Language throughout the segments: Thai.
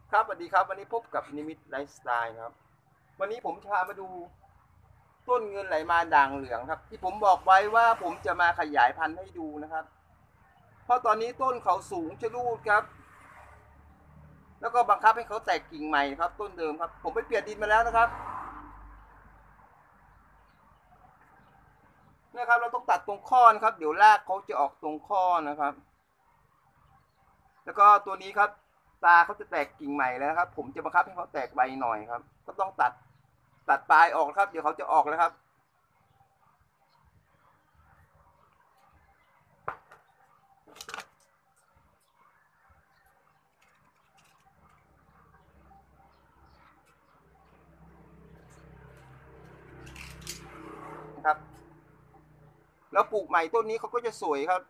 ครับสวัสดีครับวันนี้พบกับนิมิตไลฟ์สไตล์ครับวันนี้ผมจะพามาดูต้นเงินไหลมาด่างเหลืองครับที่ผมบอกไว้ว่าผมจะมาขยายพันธุ์ให้ดูนะครับเพราะตอนนี้ต้นเขาสูงชะลูดครับแล้วก็บังคับให้เขาแตกกิ่งใหม่ครับต้นเดิมครับผมไปเปลี่ยนดินมาแล้วนะครับนะครับเราต้องตัดตรงข้อนะครับเดี๋ยวรากเขาจะออกตรงข้อนะครับแล้วก็ตัวนี้ครับตาเขาจะแตกกิ่งใหม่แล้วครับผมจะบังคับให้เขาแตกใบหน่อยครับก็ต้องตัดปลายออกครับเดี๋ยวเขาจะออกแล้วครับนะครับแล้วปลูกใหม่ต้นนี้เขาก็จะสวยครับ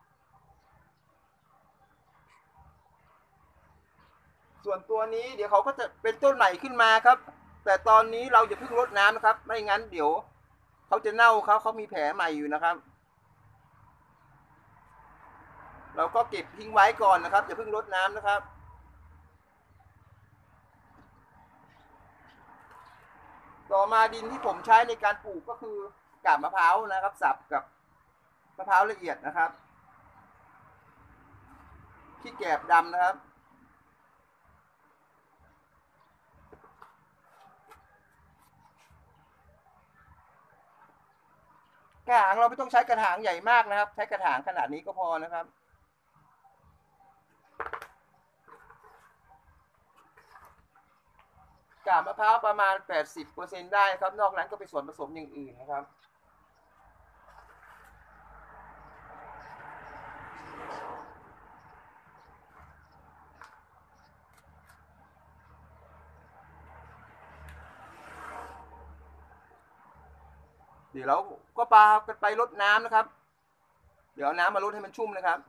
ส่วนตัวนี้เดี๋ยวเขาก็จะเป็นต้นใหม่ขึ้นมาครับแต่ตอนนี้เราอย่าเพิ่งรดน้ำนะครับไม่งั้นเดี๋ยวเขาจะเน่าเขามีแผลใหม่อยู่นะครับเราก็เก็บทิ้งไว้ก่อนนะครับอย่าเพิ่งรดน้ำนะครับต่อมาดินที่ผมใช้ในการปลูกก็คือกาบมะพร้าวนะครับสับกับมะพร้าวละเอียดนะครับขี้แกบดำนะครับกระถางเราไม่ต้องใช้กระถางใหญ่มากนะครับใช้กระถางขนาดนี้ก็พอนะครับกาบมะพร้าวประมาณ80%ได้ครับนอกนั้นก็เป็นส่วนผสมอย่างอื่นนะครับเดี๋ยวเราก็ปากันไปรดน้ำนะครับเดี๋ยวเอาน้ำมารดให้มันชุ่มนะครับ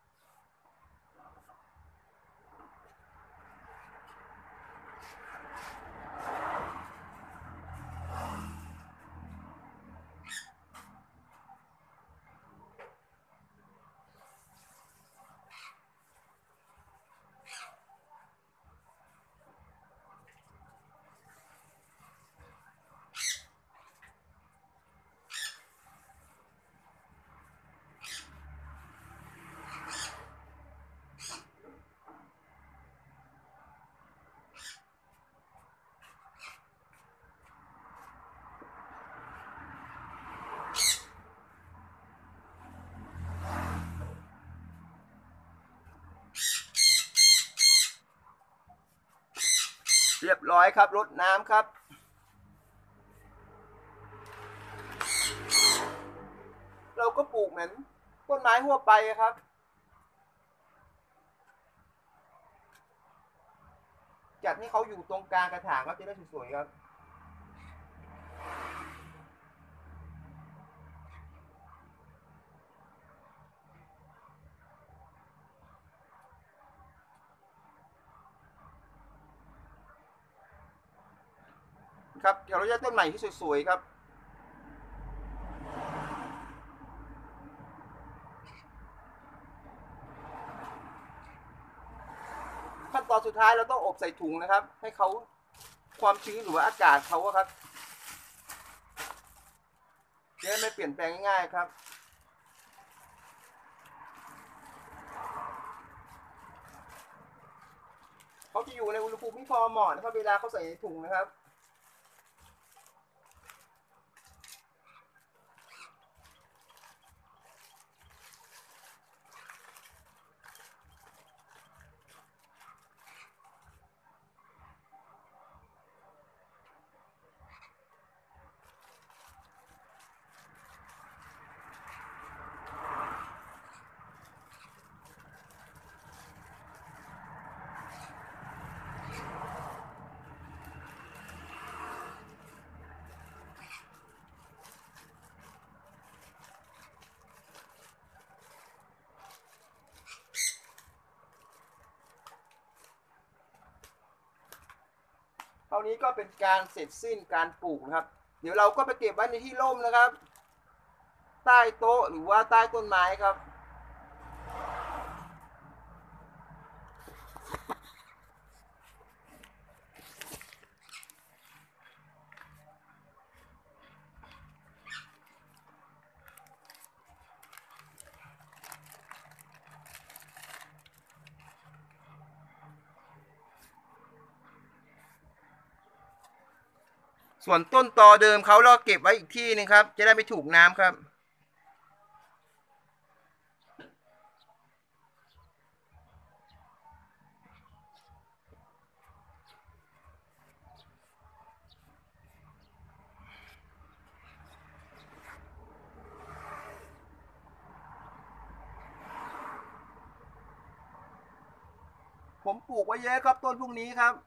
เรียบร้อยครับรดน้ำครับเราก็ปลูกเหมือนต้นไม้ทั่วไปครับจัดให้เขาอยู่ตรงกลางกระถางก็จะได้สวยๆครับครับเดี๋ยวเราจะต้นใหม่ที่สวยๆครับขั้นตอนสุดท้ายเราต้องอบใส่ถุงนะครับให้เขาความชื้นหรือว่าอากาศเขาครับจะไม่เปลี่ยนแปลงง่ายๆครับเขาจะอยู่ในอุณหภูมิที่พอเหมาะนะครับเวลาเขาใส่ในถุงนะครับเท่านี้ก็เป็นการเสร็จสิ้นการปลูกนะครับเดี๋ยวเราก็ไปเก็บไว้ในที่ร่มนะครับใต้โต๊ะหรือว่าใต้ต้นไม้ครับส่วนต้นตอเดิมเขาเราเก็บไว้อีกที่นึงครับจะได้ไม่ถูกน้ำครับผมปลูกไว้เยอะครับต้นพวกนี้ครับ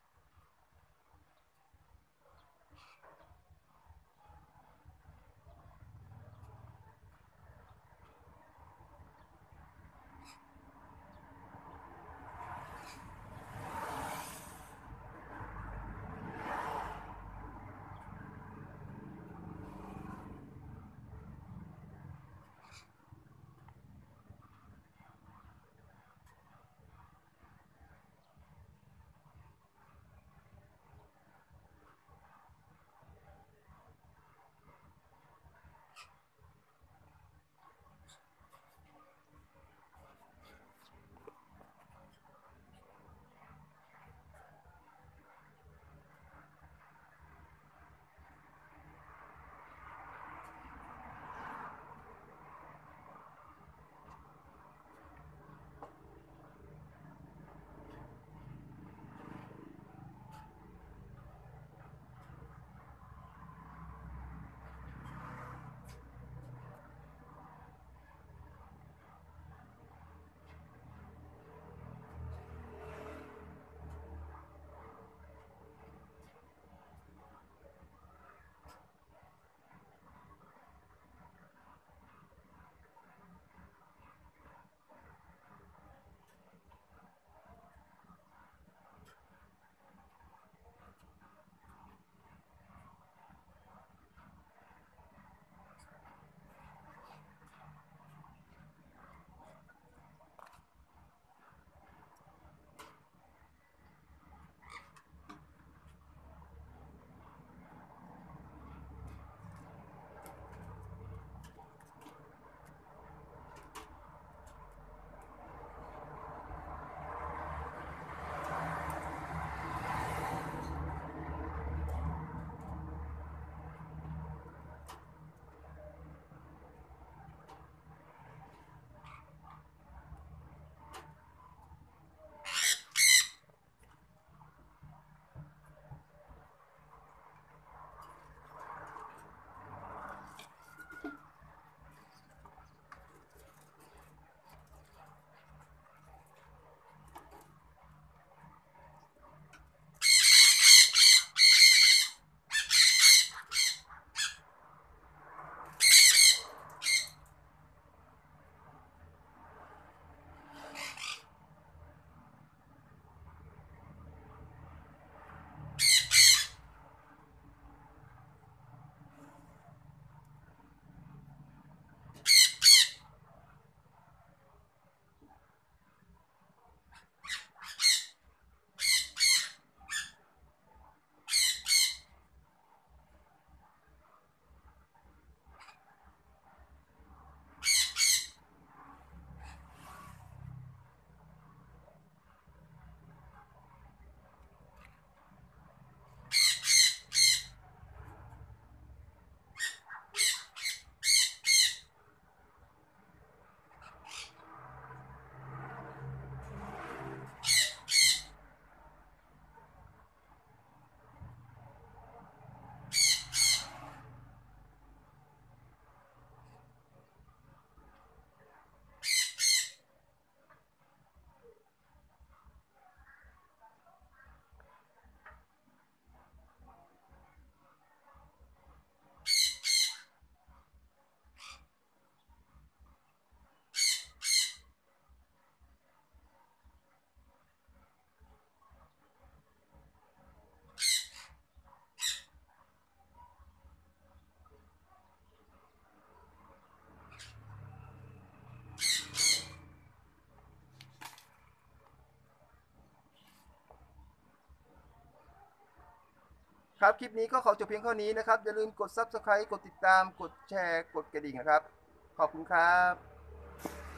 ครับคลิปนี้ก็ขอจบเพียงเท่านี้นะครับอย่าลืมกด Subscribe กดติดตามกดแชร์กดกระดิ่งนะครับขอบคุณครับ